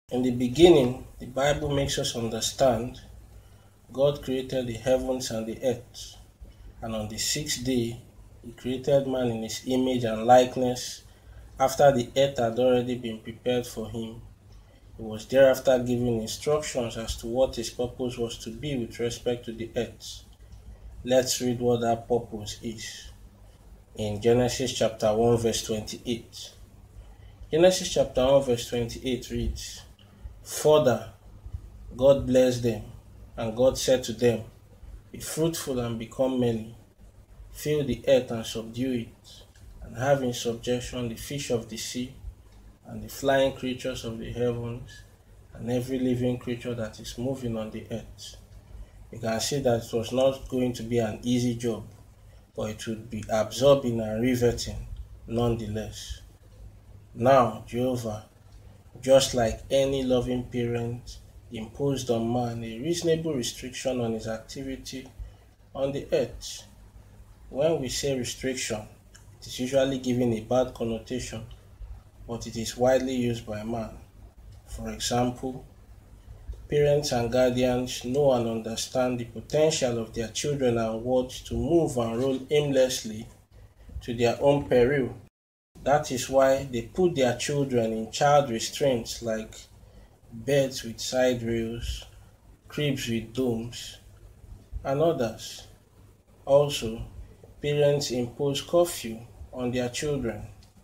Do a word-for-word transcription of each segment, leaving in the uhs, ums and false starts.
In the beginning, the Bible makes us understand God created the heavens and the earth, and on the sixth day, He created man in His image and likeness after the earth had already been prepared for Him. He was thereafter given instructions as to what His purpose was to be with respect to the earth. Let's read what that purpose is in Genesis chapter one, verse twenty-eight. Genesis chapter one, verse twenty-eight reads, "Further, God blessed them, and God said to them, Be fruitful and become many, fill the earth and subdue it, and have in subjection the fish of the sea, and the flying creatures of the heavens, and every living creature that is moving on the earth." You can see that it was not going to be an easy job, but it would be absorbing and riveting nonetheless. Now, Jehovah, just like any loving parent, imposed on man a reasonable restriction on his activity on the earth. When we say restriction, it is usually given a bad connotation, but it is widely used by man. For example, parents and guardians know and understand the potential of their children and wards to move and roll aimlessly to their own peril. That is why they put their children in child restraints like beds with side rails, cribs with domes, and others. Also, parents impose curfew on their children.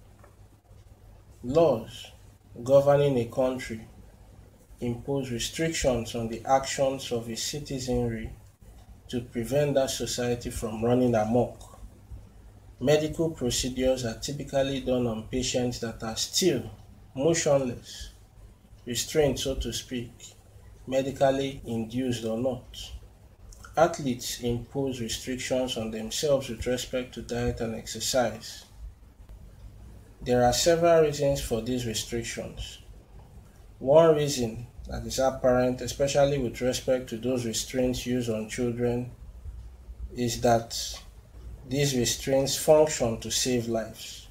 Laws governing a country impose restrictions on the actions of its citizenry to prevent that society from running amok. Medical procedures are typically done on patients that are still motionless, restrained so to speak, medically induced or not. Athletes impose restrictions on themselves with respect to diet and exercise. There are several reasons for these restrictions. One reason that is apparent, especially with respect to those restraints used on children, is that these restraints function to save lives.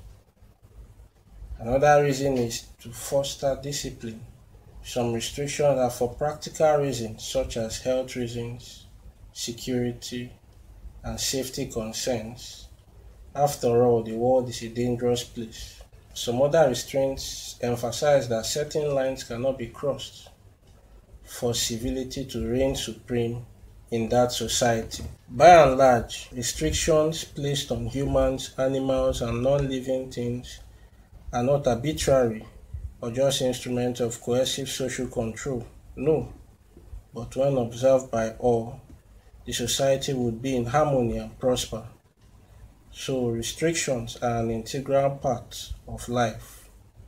Another reason is to foster discipline. Some restrictions are for practical reasons such as health reasons, security, and safety concerns. After all, the world is a dangerous place. Some other restraints emphasize that certain lines cannot be crossed for civility to reign supreme in that society. By and large, restrictions placed on humans, animals, and non-living things are not arbitrary or just instruments of coercive social control. No, but when observed by all, the society would be in harmony and prosper. So restrictions are an integral part of life.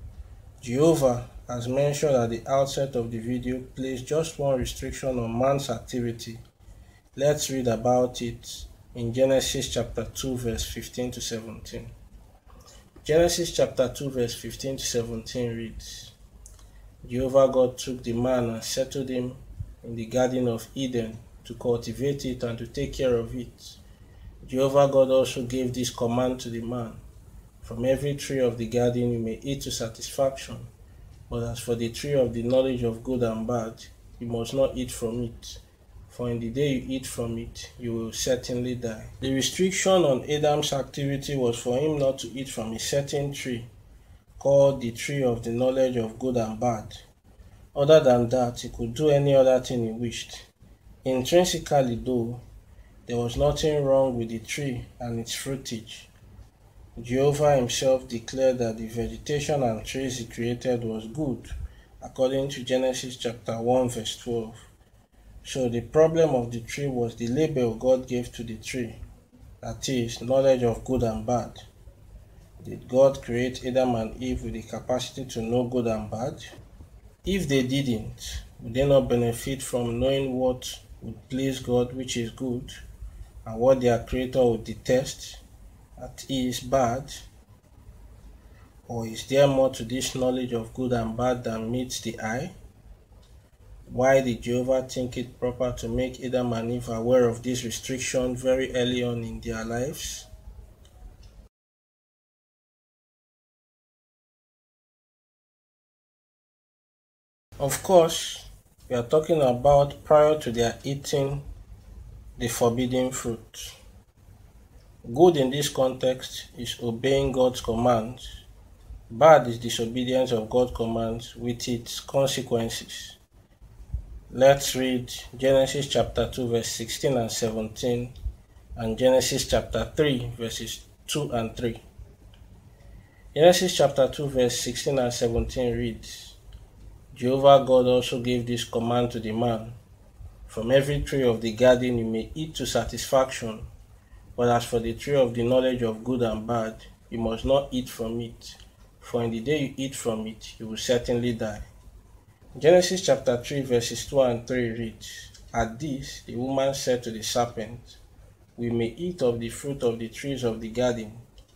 Jehovah, as mentioned at the outset of the video, placed just one restriction on man's activity. Let's read about it in Genesis chapter two verse fifteen to seventeen. Genesis chapter two verse fifteen to seventeen reads, "Jehovah God took the man and settled him in the garden of Eden to cultivate it and to take care of it. Jehovah God also gave this command to the man, From every tree of the garden you may eat to satisfaction, but as for the tree of the knowledge of good and bad, you must not eat from it, for in the day you eat from it, you will certainly die." The restriction on Adam's activity was for him not to eat from a certain tree, called the tree of the knowledge of good and bad. Other than that, he could do any other thing he wished. Intrinsically though, there was nothing wrong with the tree and its fruitage. Jehovah himself declared that the vegetation and trees he created was good, according to Genesis chapter one verse twelve. So the problem of the tree was the label God gave to the tree, that is, knowledge of good and bad. Did God create Adam and Eve with the capacity to know good and bad? If they didn't, would they not benefit from knowing what would please God, which is good, and what their creator would detest, that is bad? Or is there more to this knowledge of good and bad than meets the eye? Why did Jehovah think it proper to make Adam and Eve aware of this restriction very early on in their lives? Of course, we are talking about prior to their eating the forbidden fruit. Good in this context is obeying God's commands. Bad is disobedience of God's commands with its consequences. Let's read Genesis chapter two verse sixteen and seventeen and Genesis chapter three verses two and three. Genesis chapter two verse sixteen and seventeen reads, Jehovah God also gave this command to the man, from every tree of the garden you may eat to satisfaction, but as for the tree of the knowledge of good and bad, you must not eat from it, for in the day you eat from it, you will certainly die. Genesis chapter three verses two and three reads, At this the woman said to the serpent, We may eat of the fruit of the trees of the garden,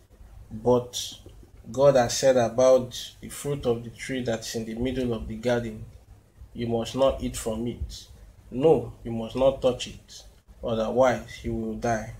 but God has said about the fruit of the tree that's in the middle of the garden, You must not eat from it. No, you must not touch it, otherwise you will die.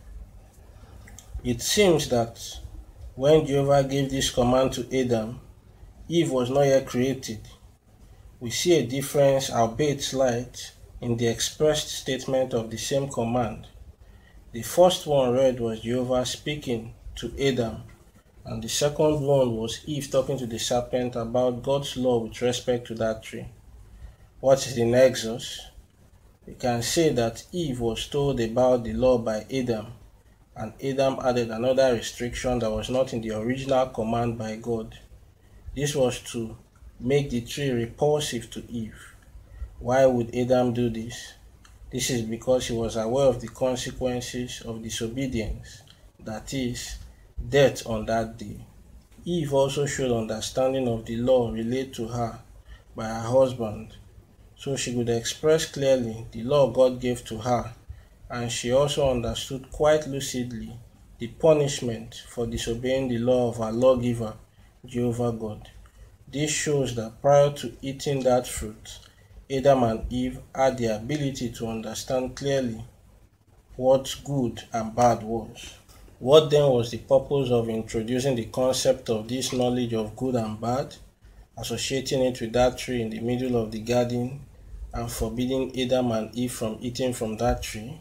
It seems that when Jehovah gave this command to Adam, Eve was not yet created. We see a difference, albeit slight, in the expressed statement of the same command. The first one read was Jehovah speaking to Adam, and the second one was Eve talking to the serpent about God's law with respect to that tree. What is the nexus? We can say that Eve was told about the law by Adam, and Adam added another restriction that was not in the original command by God. This was to make the tree repulsive to Eve. Why would Adam do this? This is because he was aware of the consequences of disobedience, that is, death on that day. Eve also showed understanding of the law relayed to her by her husband, so she could express clearly the law God gave to her, and she also understood quite lucidly the punishment for disobeying the law of her lawgiver, Jehovah God. This shows that prior to eating that fruit, Adam and Eve had the ability to understand clearly what good and bad was. What then was the purpose of introducing the concept of this knowledge of good and bad, associating it with that tree in the middle of the garden, and forbidding Adam and Eve from eating from that tree?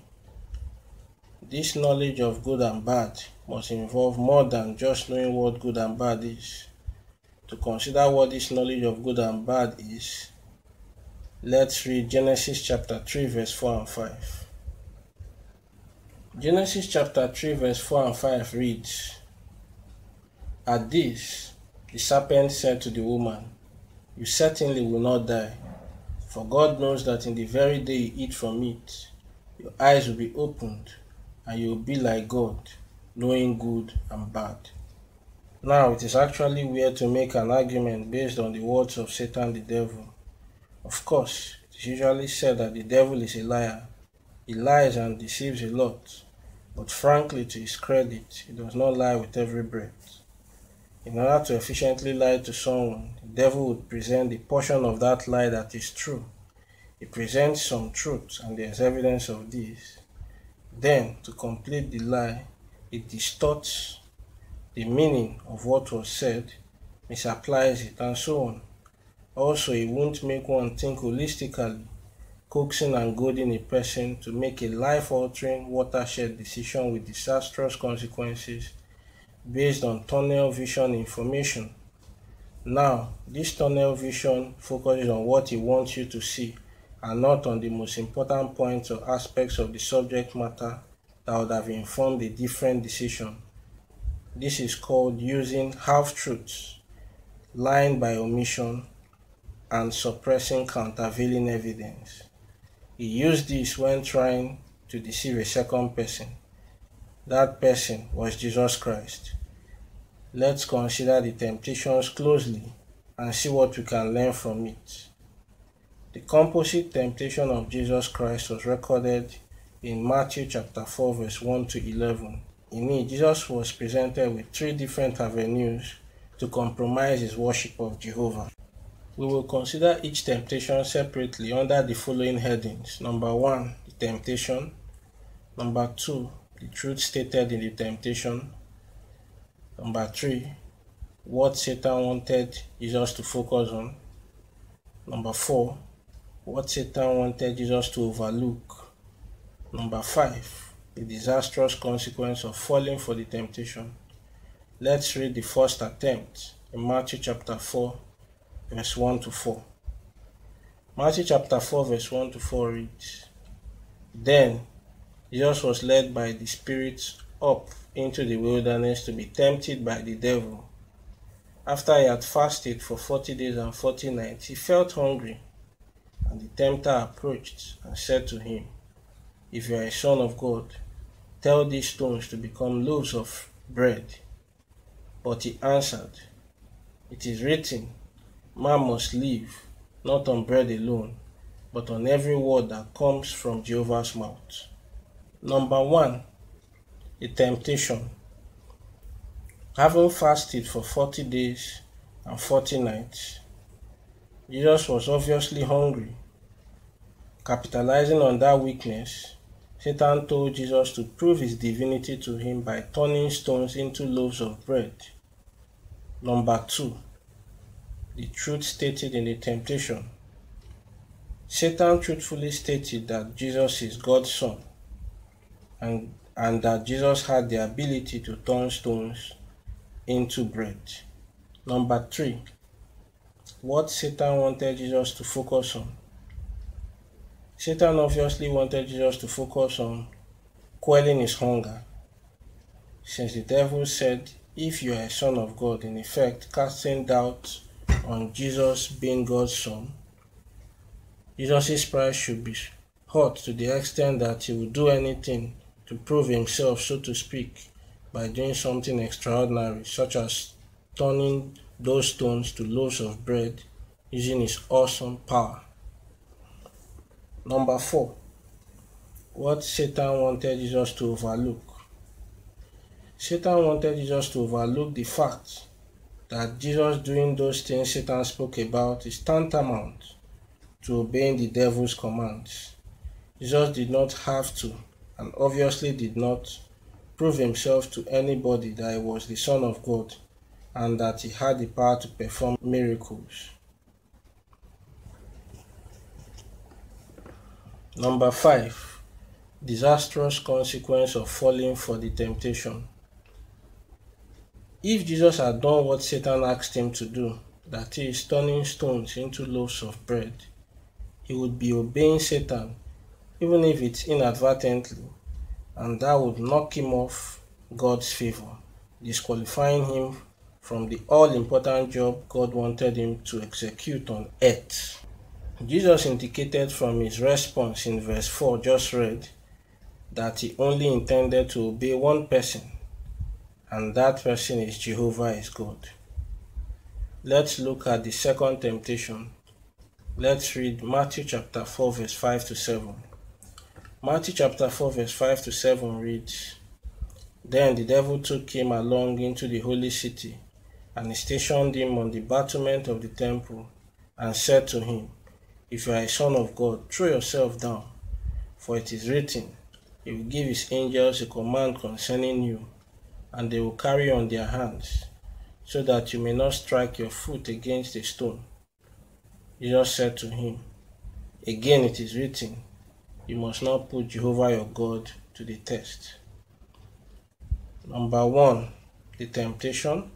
This knowledge of good and bad must involve more than just knowing what good and bad is. To consider what this knowledge of good and bad is, let's read Genesis chapter three verse four and five. Genesis chapter three verse four and five reads, At this the serpent said to the woman, You certainly will not die, for God knows that in the very day you eat from it, your eyes will be opened, and you will be like God, knowing good and bad. Now, it is actually weird to make an argument based on the words of Satan the devil. Of course, it is usually said that the devil is a liar. He lies and deceives a lot, but frankly, to his credit, he does not lie with every breath. In order to efficiently lie to someone, the devil would present the portion of that lie that is true. He presents some truth, and there is evidence of this. Then, to complete the lie, it distorts the meaning of what was said, misapplies it, and so on. Also, it won't make one think holistically, coaxing and goading a person to make a life-altering, watershed decision with disastrous consequences based on tunnel vision information. Now, this tunnel vision focuses on what he wants you to see and not on the most important points or aspects of the subject matter that would have informed a different decision. This is called using half-truths, lying by omission, and suppressing countervailing evidence. He used this when trying to deceive a second person. That person was Jesus Christ. Let's consider the temptations closely and see what we can learn from it. The composite temptation of Jesus Christ was recorded in Matthew chapter four verse one to eleven. In it, Jesus was presented with three different avenues to compromise his worship of Jehovah. We will consider each temptation separately under the following headings. Number one, the temptation. Number two, the truth stated in the temptation. Number three, what Satan wanted Jesus to focus on. Number four, what Satan wanted Jesus to overlook. Number five, the disastrous consequence of falling for the temptation. Let's read the first attempt in Matthew chapter four, verse one to four. Matthew chapter four, verse one to four reads, Then Jesus was led by the Spirit up into the wilderness to be tempted by the devil. After he had fasted for forty days and forty nights, he felt hungry, and the tempter approached and said to him, If you are a son of God, tell these stones to become loaves of bread. But he answered, It is written, Man must live, not on bread alone, but on every word that comes from Jehovah's mouth. Number one, the temptation. Having fasted for forty days and forty nights, Jesus was obviously hungry. Capitalizing on that weakness, Satan told Jesus to prove his divinity to him by turning stones into loaves of bread. Number two, the truth stated in the temptation. Satan truthfully stated that Jesus is God's son, and, and that Jesus had the ability to turn stones into bread. Number three, what Satan wanted Jesus to focus on. Satan obviously wanted Jesus to focus on quelling his hunger, since the devil said, if you are a son of God, in effect casting doubt on Jesus being God's son, Jesus' pride should be hurt to the extent that he would do anything to prove himself, so to speak, by doing something extraordinary, such as turning those stones to loaves of bread using his awesome power. Number four, what Satan wanted Jesus to overlook. Satan wanted Jesus to overlook the fact that Jesus doing those things Satan spoke about is tantamount to obeying the devil's commands. Jesus did not have to, and obviously did not, prove himself to anybody that he was the Son of God and that he had the power to perform miracles. Number five, disastrous consequence of falling for the temptation. If Jesus had done what Satan asked him to do, that is, turning stones into loaves of bread, he would be obeying Satan, even if it's inadvertently, and that would knock him off God's favor, disqualifying him from the all-important job God wanted him to execute on earth. Jesus indicated from his response in verse four just read that he only intended to obey one person, and that person is Jehovah, is God. Let's look at the second temptation. Let's read Matthew chapter four verse five to seven. Matthew chapter four verse five to seven reads, Then the devil took him along into the holy city, and he stationed him on the battlement of the temple, and said to him, If you are a son of God, throw yourself down, for it is written, He will give his angels a command concerning you, and they will carry you on their hands, so that you may not strike your foot against a stone. Jesus said to him, Again it is written, You must not put Jehovah your God to the test. Number one, the temptation.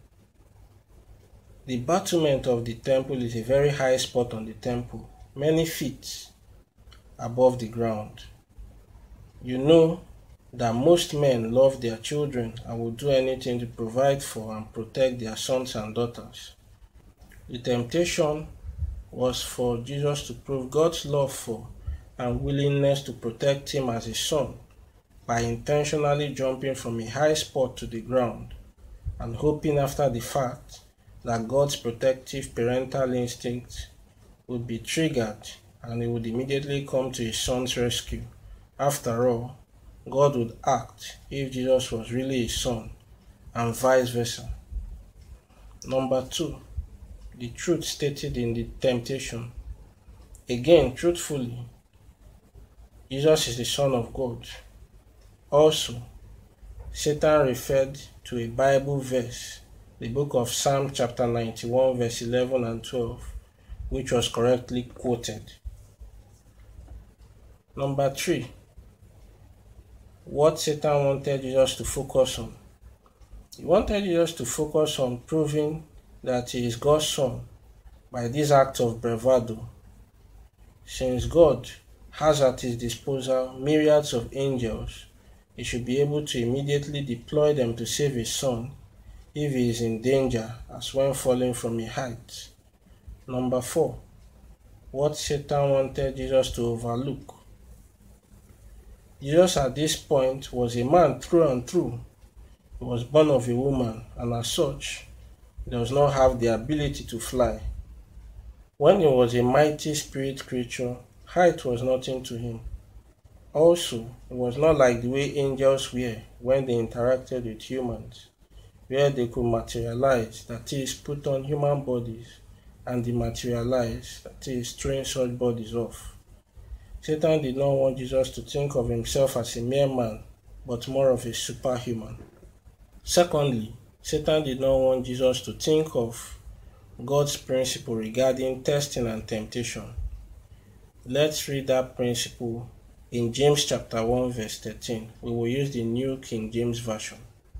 The battlement of the temple is a very high spot on the temple, many feet above the ground. You know that most men love their children and will do anything to provide for and protect their sons and daughters. The temptation was for Jesus to prove God's love for and willingness to protect him as a son by intentionally jumping from a high spot to the ground and hoping after the fact that God's protective parental instinct would be triggered and he would immediately come to his son's rescue. After all, God would act if Jesus was really his son, and vice versa. Number two, the truth stated in the temptation. Again, truthfully, Jesus is the Son of God. Also, Satan referred to a Bible verse, the book of Psalm chapter ninety-one verse eleven and twelve, which was correctly quoted. Number three, what Satan wanted Jesus to focus on. He wanted Jesus to focus on proving that he is God's son by this act of bravado. Since God has at his disposal myriads of angels, he should be able to immediately deploy them to save his son if he is in danger, as when falling from a height. Number four, what Satan wanted Jesus to overlook. Jesus at this point was a man through and through. He was born of a woman, and as such, he does not have the ability to fly. When he was a mighty spirit creature, height was nothing to him. Also, it was not like the way angels were when they interacted with humans, where they could materialize, that is, put on human bodies, and dematerialize, that is, throwing such bodies off. Satan did not want Jesus to think of himself as a mere man, but more of a superhuman. Secondly, Satan did not want Jesus to think of God's principle regarding testing and temptation. Let's read that principle in James chapter one verse thirteen. We will use the New King James Version.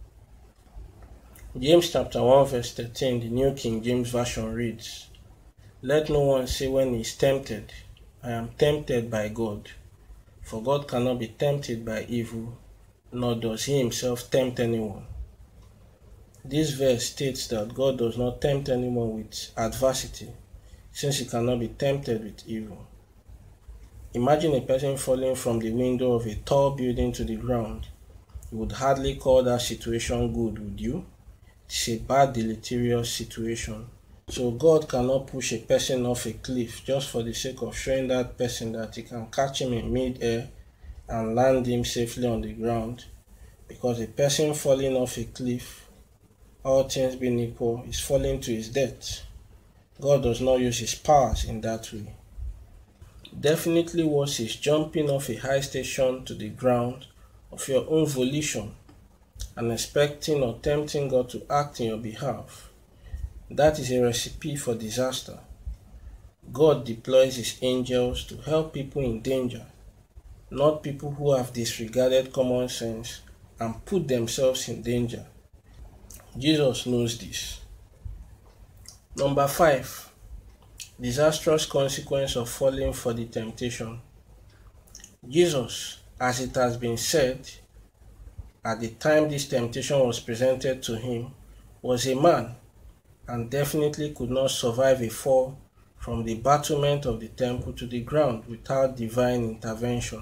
James chapter one verse thirteen, the New King James Version reads, "Let no one say when he is tempted, I am tempted by God. For God cannot be tempted by evil, nor does he himself tempt anyone." This verse states that God does not tempt anyone with adversity, since he cannot be tempted with evil. Imagine a person falling from the window of a tall building to the ground. You would hardly call that situation good, would you? It's a bad, deleterious situation. So God cannot push a person off a cliff just for the sake of showing that person that he can catch him in mid-air and land him safely on the ground, because a person falling off a cliff, all things being equal, is falling to his death. God does not use his powers in that way. Definitely worse is jumping off a high station to the ground of your own volition and expecting or tempting God to act in your behalf. That is a recipe for disaster. God deploys his angels to help people in danger, not people who have disregarded common sense and put themselves in danger. Jesus knows this. Number five, disastrous consequence of falling for the temptation. Jesus, as it has been said, at the time this temptation was presented to him, was a man and definitely could not survive a fall from the battlement of the temple to the ground without divine intervention.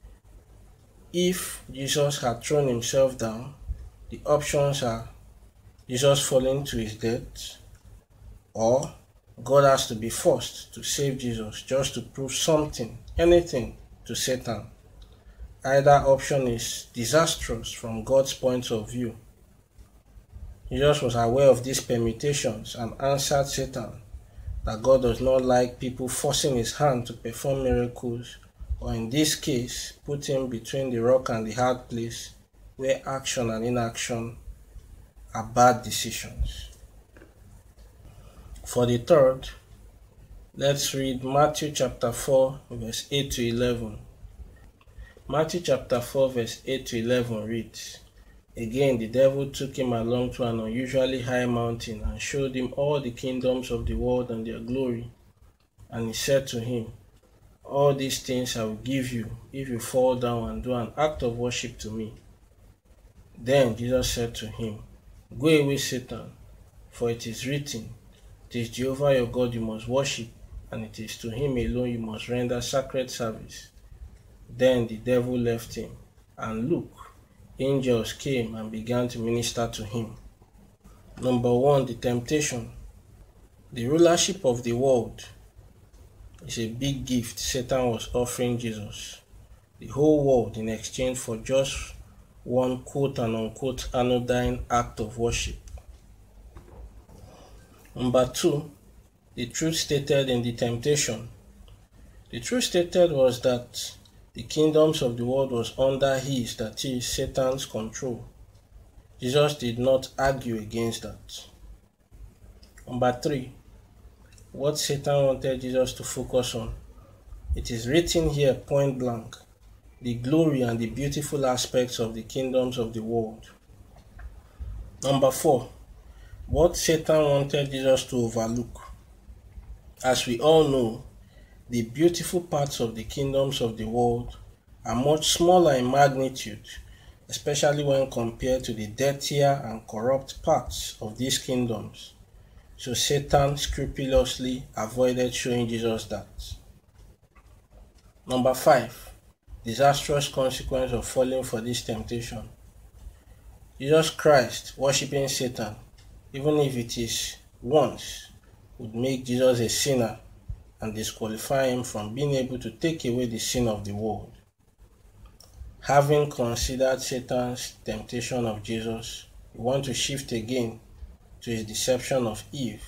If Jesus had thrown himself down, the options are Jesus falling to his death, or God has to be forced to save Jesus just to prove something, anything, to Satan. Either option is disastrous from God's point of view. Jesus was aware of these permutations and answered Satan that God does not like people forcing his hand to perform miracles, or in this case, put him between the rock and the hard place where action and inaction are bad decisions. For the third, let's read Matthew chapter four verse eight to eleven. Matthew chapter four verse eight to eleven reads, "Again the devil took him along to an unusually high mountain and showed him all the kingdoms of the world and their glory. And he said to him, All these things I will give you if you fall down and do an act of worship to me. Then Jesus said to him, Go away, Satan, for it is written, It is Jehovah your God you must worship, and it is to him alone you must render sacred service. Then the devil left him, and look, angels came and began to minister to him." Number one, the temptation. The rulership of the world is a big gift Satan was offering Jesus. The whole world in exchange for just one quote and unquote anodyne act of worship. Number two, the truth stated in the temptation. The truth stated was that the kingdoms of the world was under his, that is, Satan's control. Jesus did not argue against that. Number three, what Satan wanted Jesus to focus on. It is written here point blank, the glory and the beautiful aspects of the kingdoms of the world. Number four, what Satan wanted Jesus to overlook. As we all know, the beautiful parts of the kingdoms of the world are much smaller in magnitude, especially when compared to the dirtier and corrupt parts of these kingdoms. So Satan scrupulously avoided showing Jesus that. Number five, disastrous consequence of falling for this temptation. Jesus Christ worshipping Satan, even if it is once, would make Jesus a sinner and disqualify him from being able to take away the sin of the world. Having considered Satan's temptation of Jesus, we want to shift again to his deception of Eve.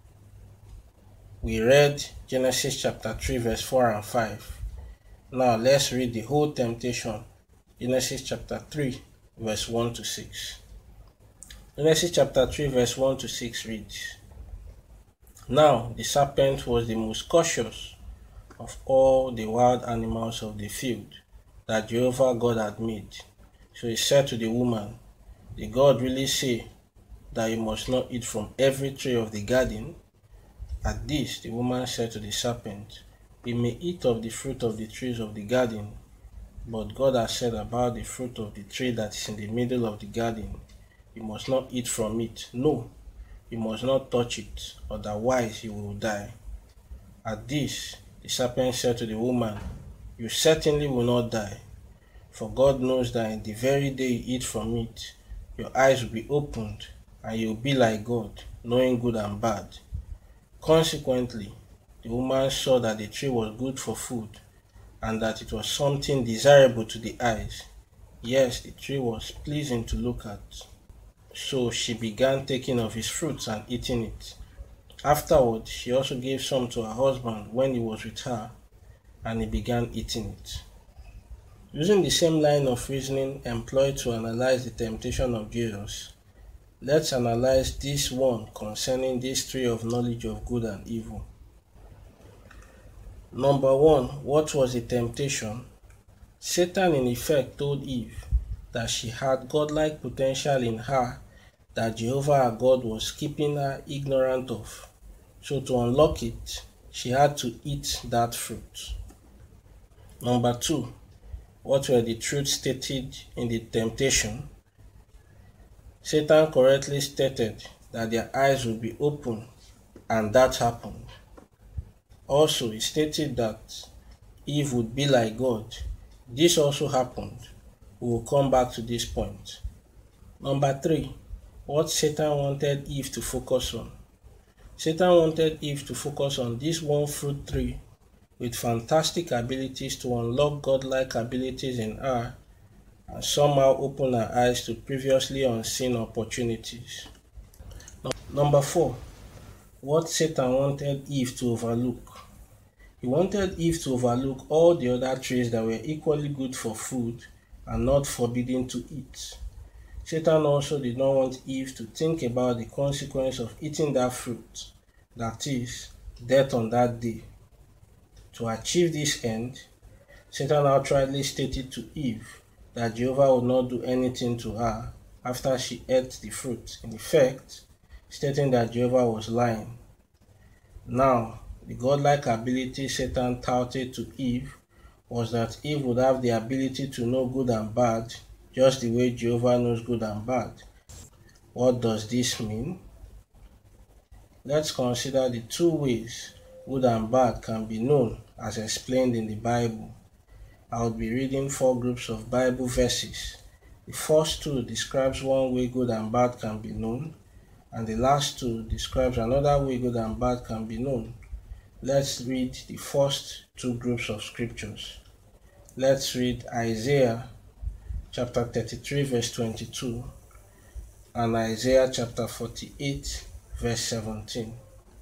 We read Genesis chapter three verse four and five. Now let's read the whole temptation. Genesis chapter three verse one to six. Genesis chapter three verse one to six reads, Now the serpent was the most cautious of all the wild animals of the field that Jehovah God had made. So he said to the woman, Did God really say that you must not eat from every tree of the garden? At this the woman said to the serpent, We may eat of the fruit of the trees of the garden, but God has said about the fruit of the tree that is in the middle of the garden, You must not eat from it. No, you must not touch it, otherwise you will die. At this the serpent said to the woman, You certainly will not die, for God knows that in the very day you eat from it, your eyes will be opened, and you will be like God, knowing good and bad. Consequently, the woman saw that the tree was good for food, and that it was something desirable to the eyes. Yes, the tree was pleasing to look at. So she began taking of its fruits and eating it. Afterward, she also gave some to her husband when he was with her, and he began eating it. Using the same line of reasoning employed to analyze the temptation of Jesus, let's analyze this one concerning this tree of knowledge of good and evil. Number one, what was the temptation? Satan in effect told Eve that she had godlike potential in her that Jehovah her God was keeping her ignorant of. So to unlock it, she had to eat that fruit. Number two, what were the truths stated in the temptation? Satan correctly stated that their eyes would be open, and that happened. Also, he stated that Eve would be like God. This also happened. We will come back to this point. Number three, what Satan wanted Eve to focus on. Satan wanted Eve to focus on this one fruit tree with fantastic abilities to unlock godlike abilities in her and somehow open her eyes to previously unseen opportunities. Number four, what Satan wanted Eve to overlook. He wanted Eve to overlook all the other trees that were equally good for food and not forbidden to eat. Satan also did not want Eve to think about the consequence of eating that fruit, that is, death on that day. To achieve this end, Satan outrightly stated to Eve that Jehovah would not do anything to her after she ate the fruit, in effect, stating that Jehovah was lying. Now, the godlike ability Satan touted to Eve was that Eve would have the ability to know good and bad, just the way Jehovah knows good and bad. What does this mean? Let's consider the two ways good and bad can be known as explained in the Bible. I will be reading four groups of Bible verses. The first two describes one way good and bad can be known, and the last two describes another way good and bad can be known. Let's read the first two groups of scriptures. Let's read Isaiah chapter thirty-three verse twenty-two and Isaiah chapter forty-eight verse seventeen.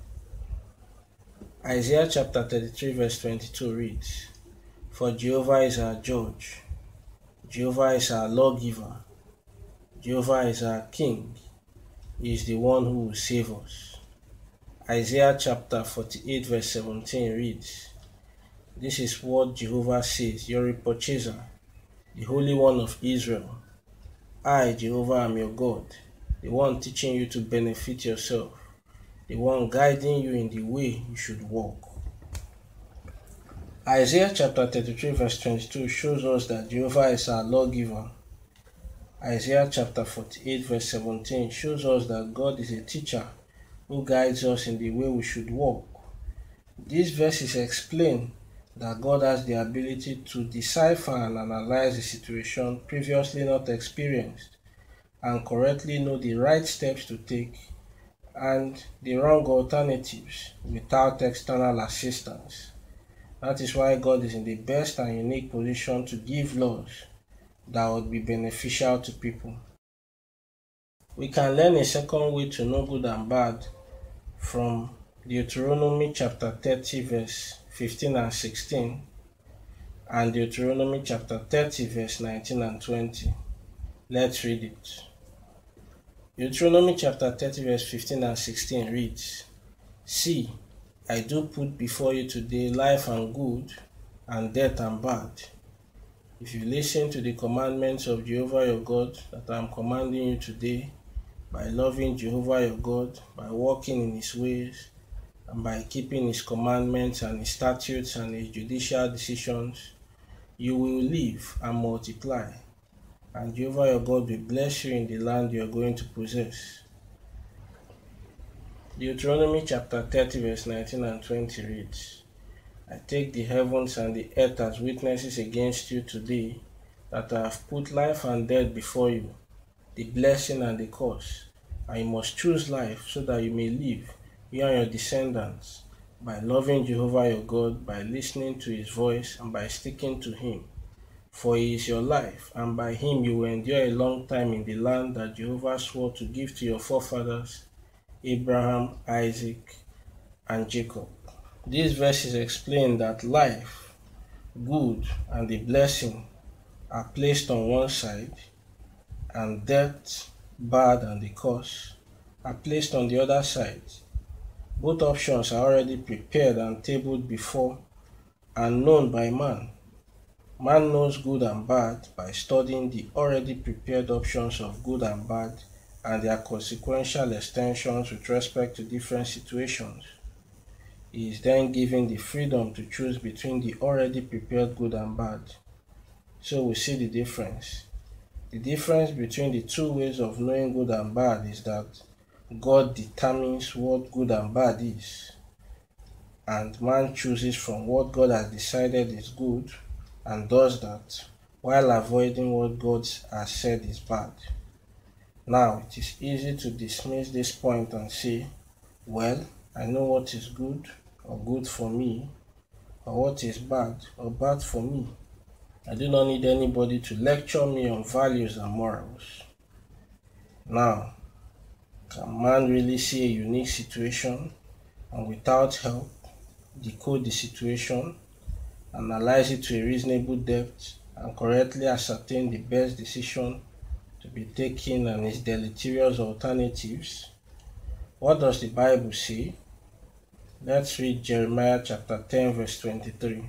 Isaiah chapter thirty-three verse twenty-two reads, For Jehovah is our judge, Jehovah is our lawgiver, Jehovah is our king, He is the one who will save us. Isaiah chapter forty-eight verse seventeen reads, "This is what Jehovah says, your purchaser, the Holy One of Israel. I, Jehovah, am your God, the one teaching you to benefit yourself, the one guiding you in the way you should walk." Isaiah chapter thirty-three verse twenty-two shows us that Jehovah is our lawgiver. Isaiah chapter forty-eight verse seventeen shows us that God is a teacher who guides us in the way we should walk. These verses explain that God has the ability to decipher and analyze a situation previously not experienced and correctly know the right steps to take and the wrong alternatives without external assistance. That is why God is in the best and unique position to give laws that would be beneficial to people. We can learn a second way to know good and bad from Deuteronomy chapter thirty verse fifteen and sixteen and Deuteronomy chapter thirty verse nineteen and twenty. Let's read it. Deuteronomy chapter thirty verse fifteen and sixteen reads, "See, I do put before you today life and good, and death and bad. If you listen to the commandments of Jehovah your God that I am commanding you today, by loving Jehovah your God, by walking in his ways, and by keeping his commandments and his statutes and his judicial decisions, you will live and multiply, and Jehovah your God will bless you in the land you are going to possess." Deuteronomy chapter thirty verse nineteen and twenty reads, "I take the heavens and the earth as witnesses against you today, that I have put life and death before you, the blessing and the curse, and you must choose life so that you may live, you and your descendants, by loving Jehovah your God, by listening to his voice, and by sticking to him. For he is your life, and by him you will endure a long time in the land that Jehovah swore to give to your forefathers, Abraham, Isaac, and Jacob." These verses explain that life, good, and the blessing are placed on one side, and death, bad, and the curse are placed on the other side. Both options are already prepared and tabled before and known by man. Man knows good and bad by studying the already prepared options of good and bad and their consequential extensions with respect to different situations. He is then given the freedom to choose between the already prepared good and bad. So we see the difference. The difference between the two ways of knowing good and bad is that God determines what good and bad is, and man chooses from what God has decided is good and does that while avoiding what God has said is bad. Now, it is easy to dismiss this point and say, well, I know what is good or good for me, or what is bad or bad for me. I do not need anybody to lecture me on values and morals. Now, can man really see a unique situation and without help decode the situation, analyze it to a reasonable depth, and correctly ascertain the best decision to be taken and its deleterious alternatives? What does the Bible say? Let's read Jeremiah chapter ten verse twenty-three.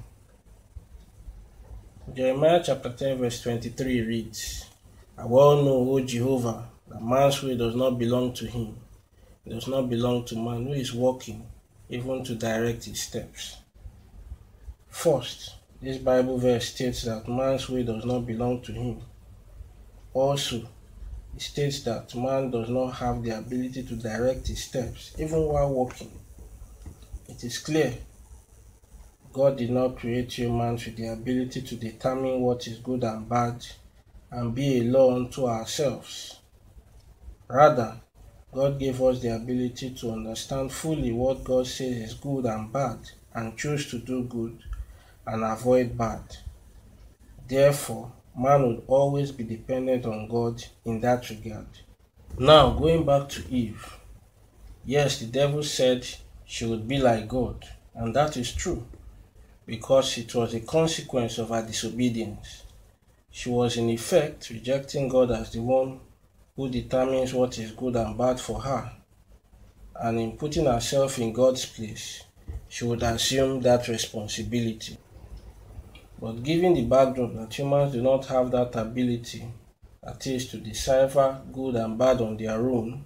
Jeremiah chapter ten verse twenty-three reads, "I well know, O Jehovah, that man's way does not belong to him. It does not belong to man who is walking, even to direct his steps." First, this Bible verse states that man's way does not belong to him. Also, it states that man does not have the ability to direct his steps, even while walking. It is clear God did not create humans with the ability to determine what is good and bad and be a law unto ourselves. Rather, God gave us the ability to understand fully what God says is good and bad and choose to do good and avoid bad. Therefore, man would always be dependent on God in that regard. Now, going back to Eve. Yes, the devil said she would be like God, and that is true, because it was a consequence of her disobedience. She was in effect rejecting God as the one who determines what is good and bad for her. and in putting herself in God's place, she would assume that responsibility. But given the backdrop that humans do not have that ability, that is, to decipher good and bad on their own,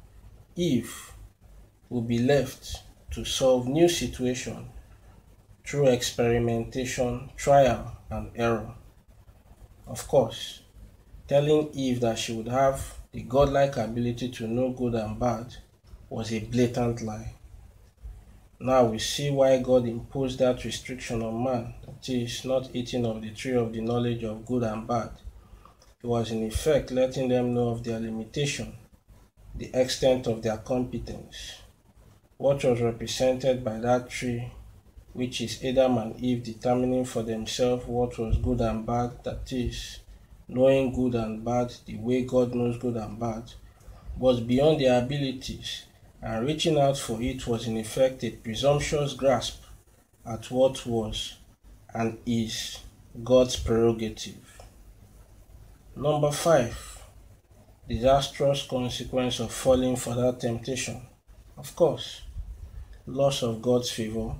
Eve will be left to solve new situations through experimentation, trial, and error. Of course, telling Eve that she would have the godlike ability to know good and bad was a blatant lie. Now we see why God imposed that restriction on man, that is, not eating of the tree of the knowledge of good and bad. He was in effect letting them know of their limitation, the extent of their competence. What was represented by that tree, which is Adam and Eve determining for themselves what was good and bad, that is, knowing good and bad the way God knows good and bad, was beyond their abilities, and reaching out for it was in effect a presumptuous grasp at what was and is God's prerogative. Number five, disastrous consequence of falling for that temptation. Of course, loss of God's favor,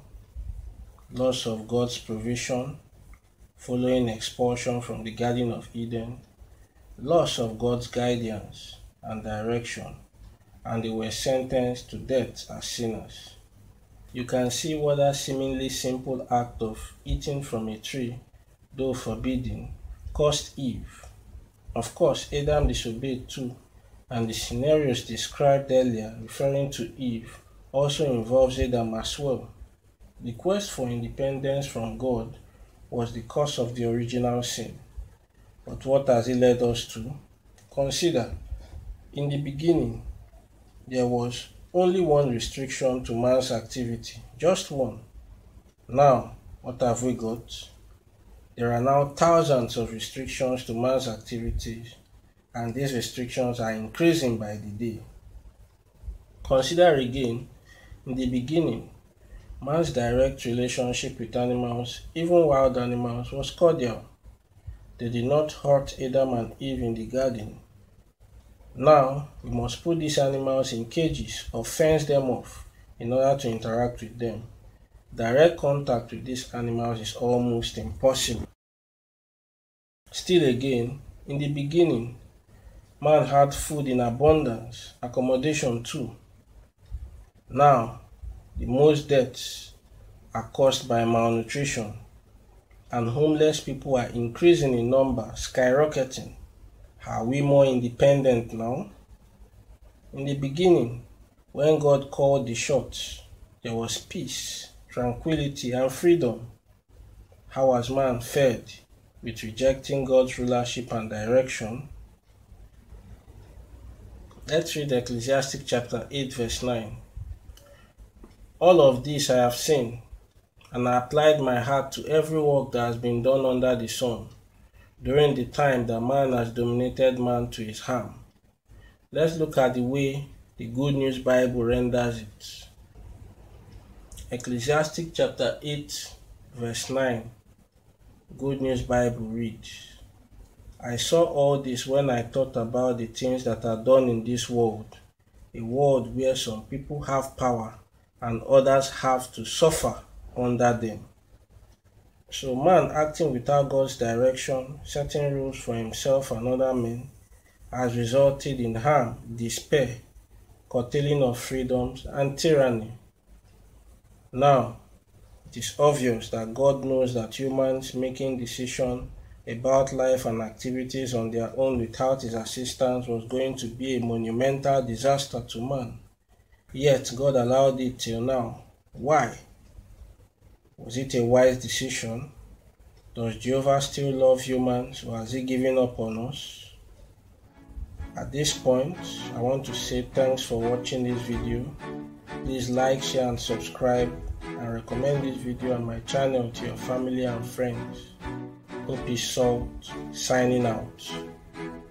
loss of God's provision following expulsion from the Garden of Eden, loss of God's guidance and direction, and they were sentenced to death as sinners. You can see what that seemingly simple act of eating from a tree, though forbidden, cost Eve. Of course, Adam disobeyed too, and the scenarios described earlier referring to Eve also involves Adam as well. The quest for independence from God was the cause of the original sin. But what has it led us to? Consider, in the beginning, there was only one restriction to man's activity, just one. Now, what have we got? There are now thousands of restrictions to man's activities, and these restrictions are increasing by the day. Consider again, in the beginning, man's direct relationship with animals, even wild animals, was cordial. They did not hurt Adam and Eve in the garden. Now, we must put these animals in cages or fence them off in order to interact with them. Direct contact with these animals is almost impossible. Still again, in the beginning, man had food in abundance, accommodation too. Now, the most deaths are caused by malnutrition, and homeless people are increasing in number, skyrocketing. Are we more independent now? In the beginning, when God called the shots, there was peace, tranquility, and freedom. How has man fared with rejecting God's rulership and direction? Let's read Ecclesiastes chapter eight verse nine. All of this I have seen, and I applied my heart to every work that has been done under the sun, during the time that man has dominated man to his harm. Let's look at the way the Good News Bible renders it. Ecclesiastes chapter eight verse nine. Good News Bible reads, I saw all this when I thought about the things that are done in this world, a world where some people have power and others have to suffer under them. So man acting without God's direction, setting rules for himself and other men, has resulted in harm, despair, curtailing of freedoms, and tyranny. Now, it is obvious that God knows that humans making decisions about life and activities on their own without his assistance was going to be a monumental disaster to man. Yet God allowed it till now. Why? Was it a wise decision? Does Jehovah still love humans, or has he given up on us? At this point, I want to say thanks for watching this video. Please like, share and subscribe, and recommend this video on my channel to your family and friends. Hope is Salt, signing out.